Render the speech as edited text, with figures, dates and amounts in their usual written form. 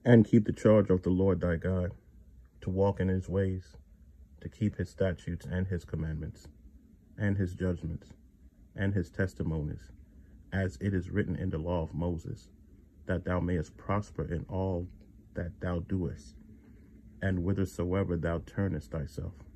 and keep the charge of the Lord thy God, to walk in his ways, to keep his statutes and his commandments, and his judgments, and his testimonies, as it is written in the law of Moses, that thou mayest prosper in all that thou doest, and whithersoever thou turnest thyself.